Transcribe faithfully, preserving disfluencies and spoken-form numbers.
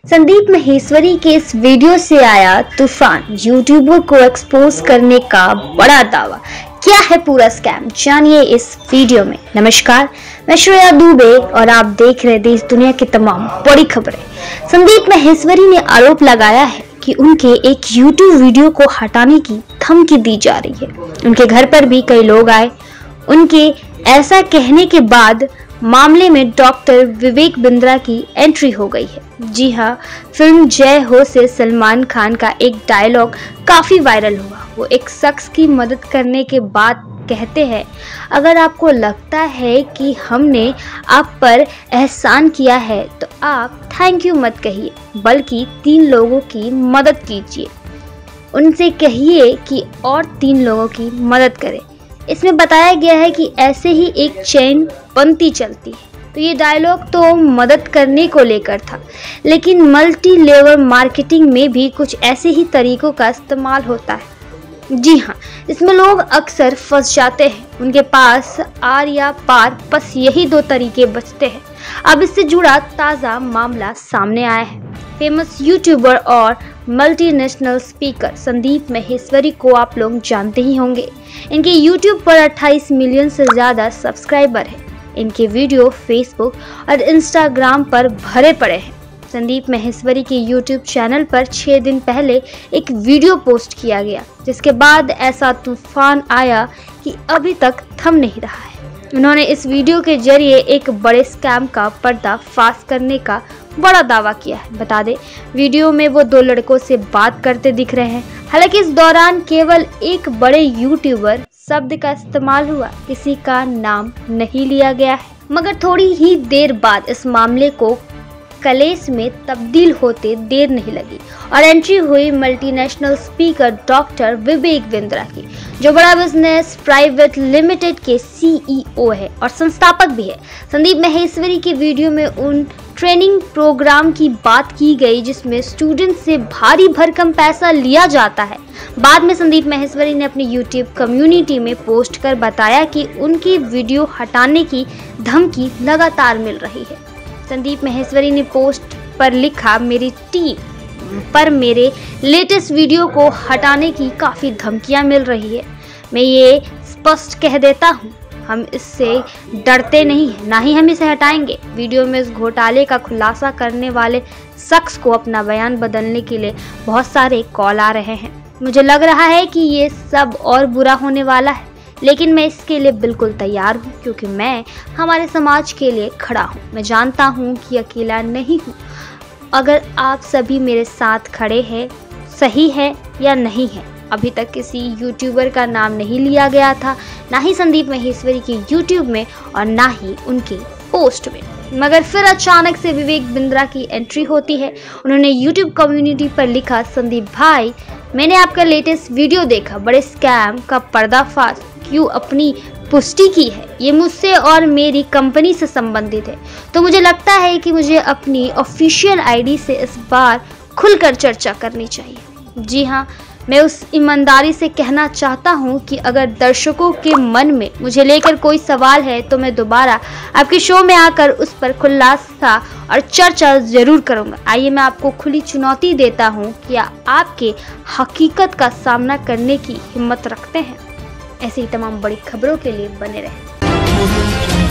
संदीप माहेश्वरी के इस वीडियो से आया तूफान। यूट्यूबर को एक्सपोज करने का बड़ा दावा। क्या है पूरा स्कैम, जानिए इस वीडियो में। नमस्कार, मैं श्रेया दुबे और आप देख रहे देश दुनिया की तमाम बड़ी खबरें। संदीप माहेश्वरी ने आरोप लगाया है कि उनके एक यूट्यूब वीडियो को हटाने की धमकी दी जा रही है। उनके घर पर भी कई लोग आए। उनके ऐसा कहने के बाद मामले में डॉक्टर विवेक बिंद्रा की एंट्री हो गई है। जी हाँ, फिल्म जय हो से सलमान खान का एक डायलॉग काफी वायरल हुआ। वो एक शख्स की मदद करने के बाद कहते हैं, अगर आपको लगता है कि हमने आप पर एहसान किया है तो आप थैंक यू मत कहिए, बल्कि तीन लोगों की मदद कीजिए। उनसे कहिए कि और तीन लोगों की मदद करें। इसमें बताया गया है कि ऐसे ही एक चेन बनती चलती है। तो ये डायलॉग तो मदद करने को लेकर था, लेकिन मल्टी लेवल मार्केटिंग में भी कुछ ऐसे ही तरीकों का इस्तेमाल होता है। जी हाँ, इसमें लोग अक्सर फंस जाते हैं। उनके पास आर या पार, बस यही दो तरीके बचते हैं। अब इससे जुड़ा ताज़ा मामला सामने आया है। फेमस यूट्यूबर और मल्टीनेशनल स्पीकर संदीप माहेश्वरी को आप लोग जानते ही होंगे। इनके यूट्यूब पर अट्ठाईस मिलियन से ज़्यादा सब्सक्राइबर हैं। इनके वीडियो फेसबुक और इंस्टाग्राम पर भरे पड़े हैं। संदीप माहेश्वरी के यूट्यूब चैनल पर छः दिन पहले एक वीडियो पोस्ट किया गया, जिसके बाद ऐसा तूफान आया कि अभी तक थम नहीं रहा है। उन्होंने इस वीडियो के जरिए एक बड़े स्कैम का पर्दाफाश करने का बड़ा दावा किया है। बता दें, वीडियो में वो दो लड़कों से बात करते दिख रहे हैं। हालांकि इस दौरान केवल एक बड़े यूट्यूबर शब्द का इस्तेमाल हुआ, किसी का नाम नहीं लिया गया है। मगर थोड़ी ही देर बाद इस मामले को कलेश में तब्दील होते देर नहीं लगी और एंट्री हुई multinational speaker doctor Vivek Bindra की, जो बड़ा बिजनेस प्राइवेट लिमिटेड के सीईओ है और संस्थापक भी है। संदीप माहेश्वरी के वीडियो में उन ट्रेनिंग प्रोग्राम की बात की गई जिसमें स्टूडेंट से भारी भरकम पैसा लिया जाता है। बाद में संदीप माहेश्वरी ने अपनी यूट्यूब कम्युनिटी में पोस्ट कर बताया कि उनकी वीडियो हटाने की धमकी लगातार मिल रही है। संदीप माहेश्वरी ने पोस्ट पर लिखा, मेरी टीम पर मेरे लेटेस्ट वीडियो को हटाने की काफ़ी धमकियां मिल रही है। मैं ये स्पष्ट कह देता हूँ, हम इससे डरते नहीं हैं, ना ही हम इसे हटाएंगे। वीडियो में इस घोटाले का खुलासा करने वाले शख्स को अपना बयान बदलने के लिए बहुत सारे कॉल आ रहे हैं। मुझे लग रहा है कि ये सब और बुरा होने वाला है, लेकिन मैं इसके लिए बिल्कुल तैयार हूँ, क्योंकि मैं हमारे समाज के लिए खड़ा हूँ। मैं जानता हूँ कि अकेला नहीं हूँ। अगर आप सभी मेरे साथ खड़े हैं, सही है या नहीं है। अभी तक किसी यूट्यूबर का नाम नहीं लिया गया था, ना ही संदीप माहेश्वरी के यूट्यूब में और ना ही उनके पोस्ट में। मगर फिर अचानक से विवेक बिंद्रा की एंट्री होती है। उन्होंने यूट्यूब कम्युनिटी पर लिखा, संदीप भाई, मैंने आपका लेटेस्ट वीडियो देखा, बड़े स्कैम का पर्दाफाश क्यों अपनी पुष्टि की है। ये मुझसे और मेरी कंपनी से संबंधित है, तो मुझे लगता है कि मुझे अपनी ऑफिशियल आईडी से इस बार खुलकर चर्चा करनी चाहिए। जी हाँ, मैं उस ईमानदारी से कहना चाहता हूँ कि अगर दर्शकों के मन में मुझे लेकर कोई सवाल है तो मैं दोबारा आपके शो में आकर उस पर खुलासा और चर्चा जरूर करूँगा। आइए, मैं आपको खुली चुनौती देता हूँ, क्या आपके हकीकत का सामना करने की हिम्मत रखते हैं? ऐसी ही तमाम बड़ी खबरों के लिए बने रहें।